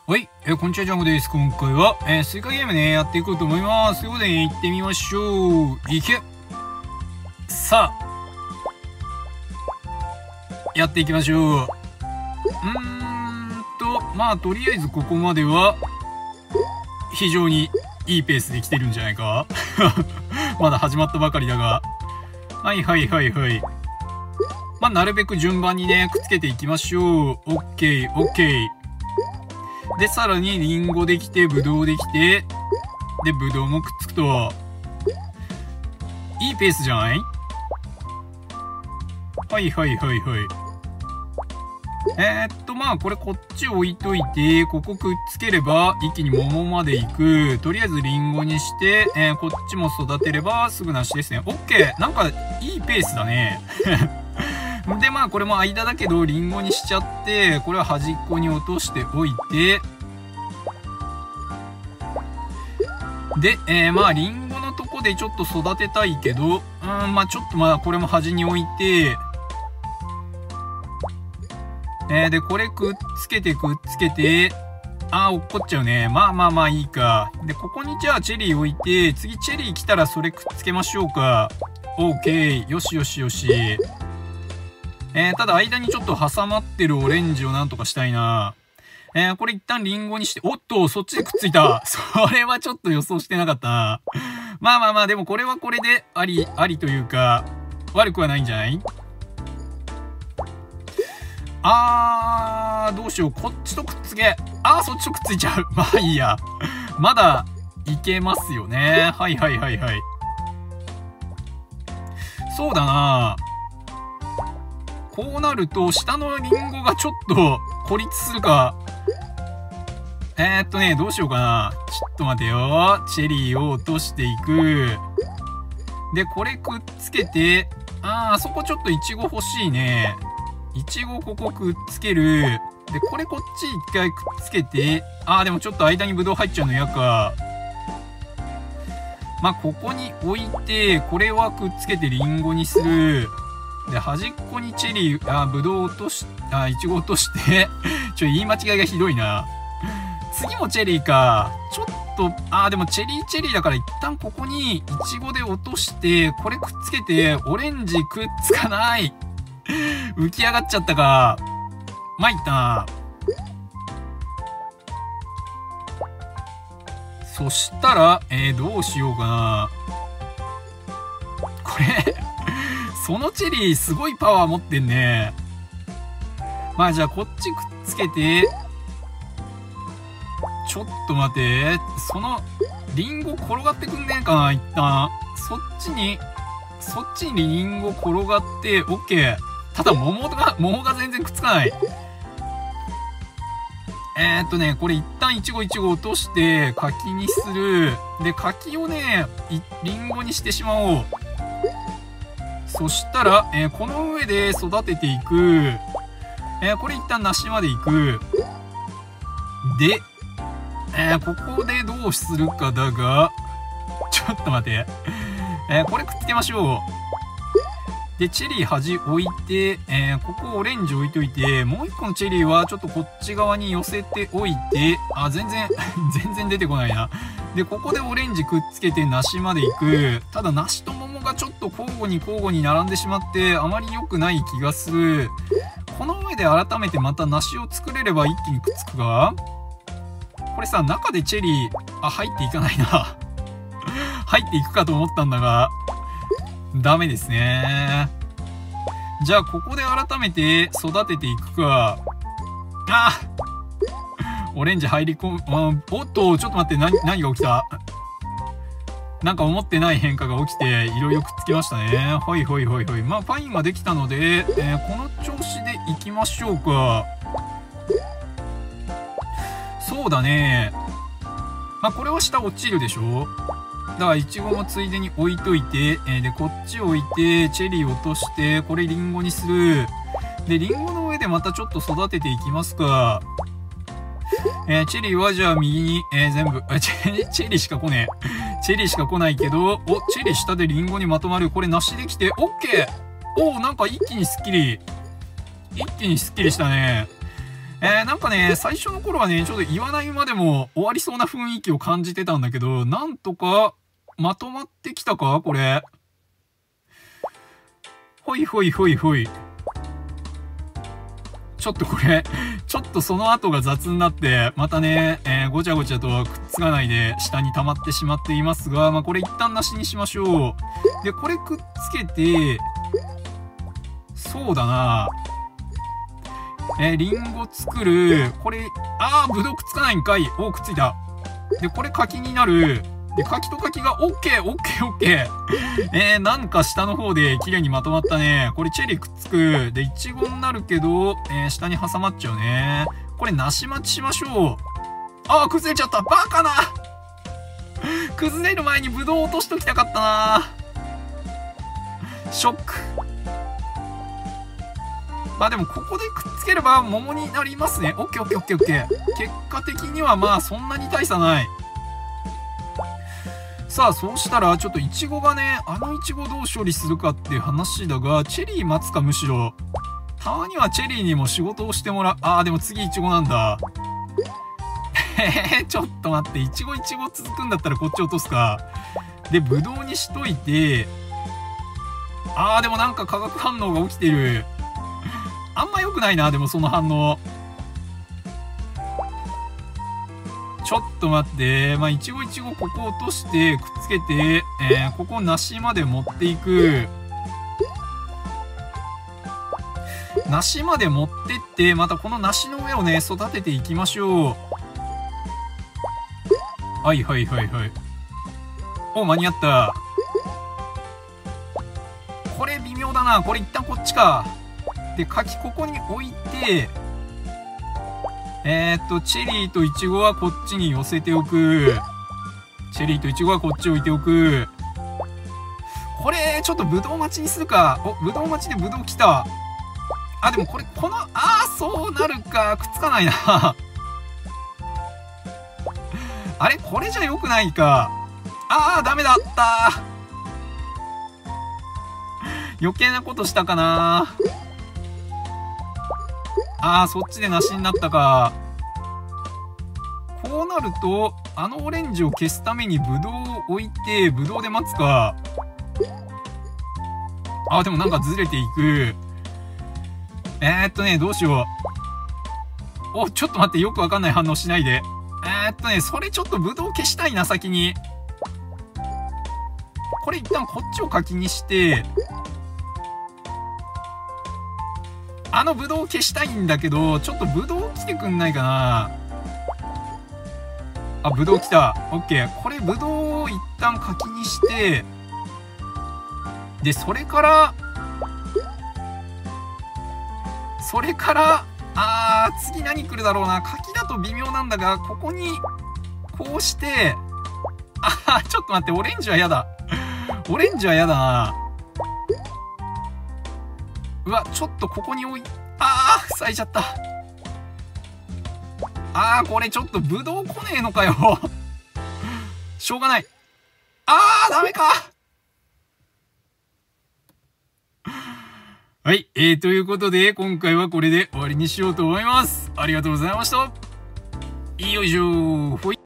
はい、こんにちは、ジャンゴです。今回は、スイカゲームね、やっていこうと思います。ということで、行ってみましょう。いけ。さあ、やっていきましょう。まあ、とりあえずここまでは、非常にいいペースで来てるんじゃないかまだ始まったばかりだが。はいはいはいはい。まあ、なるべく順番にね、くっつけていきましょう。オッケー、オッケー。で、さらにリンゴできて、ブドウできて、で、ブドウもくっつくと、いいペースじゃない？はいはいはいはい。まあ、これこっち置いといて、ここくっつければ、一気に桃まで行く。とりあえずリンゴにして、こっちも育てれば、すぐ梨ですね。オッケー！なんか、いいペースだね。で、まあ、これも間だけど、リンゴにしちゃって、これは端っこに落としておいて、で、まあ、リンゴのとこでちょっと育てたいけど、まあ、ちょっとまあ、これも端に置いて、で、これくっつけて、落っこっちゃうね。まあまあまあいいか。で、ここにじゃあチェリー置いて、次チェリー来たらそれくっつけましょうか。オーケー。よしよしよし。ただ間にちょっと挟まってるオレンジをなんとかしたいな。これ一旦リンゴにして、おっと、そっちでくっついた。それはちょっと予想してなかったな。まあまあまあ、でもこれはこれでありというか、悪くはないんじゃない？どうしよう。こっちとくっつけ。そっちとくっついちゃう。まあいいや。まだいけますよね。はいはいはいはい。そうだな。こうなると、下のリンゴがちょっと孤立するか。どうしようかな。ちょっと待てよ。チェリーを落としていく。で、これくっつけて、あそこちょっとイチゴ欲しいね。イチゴここくっつける。で、これこっち一回くっつけて、でもちょっと間にブドウ入っちゃうの嫌か。まあ、ここに置いて、これはくっつけてリンゴにする。で、端っこにチェリー、ブドウ落とし、イチゴ落として言い間違いがひどいな。次もチェリーか。ちょっと、でもチェリーだから一旦ここにイチゴで落として、これくっつけて、オレンジくっつかない。浮き上がっちゃったか。参ったな。そしたら、どうしようかな。これ、そのチェリーすごいパワー持ってんね。まあじゃあこっちくっつけて、ちょっと待て。その、リンゴ転がってくんねえかな、一旦。そっちにリンゴ転がって、オッケー。ただ桃が全然くっつかない。これ一旦イチゴ落として、柿にする。で、柿をね、リンゴにしてしまおう。そしたら、この上で育てていく。これ一旦梨まで行く。で、ここでどうするかだが、ちょっと待て。これくっつけましょう。で、チェリー端置いて、ここオレンジ置いといて、もう一個のチェリーはちょっとこっち側に寄せておいて、全然出てこないな。で、ここでオレンジくっつけて梨まで行く。ただ梨と桃がちょっと交互に並んでしまって、あまり良くない気がする。この上で改めてまた梨を作れれば一気にくっつくが、これさ、中でチェリー、入っていかないな。入っていくかと思ったんだが、ダメですね。じゃあ、ここで改めて育てていくか。オレンジ入り込む。おっと、ちょっと待って、何が起きた？なんか思ってない変化が起きて、いろいろくっつきましたね。はいはいはいはい。まあ、パインができたので、この調子でいきましょうか。そうだね。まあ、これは下落ちるでしょ？だから、イチゴもついでに置いといて、で、こっち置いて、チェリー落として、これリンゴにする。で、リンゴの上でまたちょっと育てていきますか。チェリーはじゃあ右に、全部、チェリーしか来ねえ。チェリーしか来ないけど、チェリー下でリンゴにまとまる。これ梨できて、オッケー！なんか一気にスッキリしたね。 なんかね、最初の頃はね、ちょっと言わないまでも終わりそうな雰囲気を感じてたんだけど、なんとかまとまってきたかこれ。ほいほいほいほい。ちょっとこれ、ちょっとその後が雑になって、またね、ごちゃごちゃとくっつかないで下に溜まってしまっていますが、まあこれ一旦なしにしましょう。で、これくっつけて、そうだな。リンゴ作る。これ、ぶどうくっつかないんかい。お、くっついた。で、これ柿になる。で、柿と柿が、オッケー、オッケー、オッケー。なんか下の方で綺麗にまとまったね。これチェリーくっつく。で、イチゴになるけど、下に挟まっちゃうね。これ梨待ちしましょう。崩れちゃった。バカな。崩れる前にブドウ落としときたかったな。ショック。まあでもここでくっつければ桃になりますね。オッケーオッケーオッケーオッケー。結果的にはまあそんなに大差ない。さあ、そうしたらちょっとイチゴがね、イチゴどう処理するかっていう話だが、チェリー待つかむしろ。たまにはチェリーにも仕事をしてもらう。でも次イチゴなんだ。ちょっと待って、イチゴ続くんだったらこっち落とすか。で、ブドウにしといて、でもなんか化学反応が起きてる。あんま良くないな、でもその反応。ちょっと待って。まあ、いちごここ落として、くっつけて、ここ梨まで持っていく。梨まで持ってって、またこの梨の上をね、育てていきましょう。はいはいはいはい。お、間に合った。これ微妙だな。これ一旦こっちか。で、柿ここに置いて、チェリーとイチゴはこっちに寄せておく。チェリーとイチゴはこっち置いておく。これ、ちょっとブドウ待ちにするか。ブドウ待ちでブドウ来た。でもこれ、そうなるか。くっつかないな。あれこれじゃ良くないか。ダメだった。余計なことしたかな。そっちで梨になったか。こうなると、オレンジを消すためにブドウを置いて、ブドウで待つか。でもなんかずれていく。どうしよう。ちょっと待って、よくわかんない反応しないで。それちょっとブドウ消したいな、先に。これ一旦こっちを柿にして、ブドウ消したいんだけど、ちょっとブドウ来てくんないかな。ブドウ来た。オッケー。これブドウを一旦柿にして、で、それから、次何来るだろうな。柿だと微妙なんだが、ここに、こうして、ちょっと待って、オレンジは嫌だ。オレンジは嫌だな。うわ、ちょっとここに塞いじゃった。これちょっとブドウ来ねえのかよ。しょうがない。ダメか。はい、ということで、今回はこれで終わりにしようと思います。ありがとうございました。よいしょー。ほい。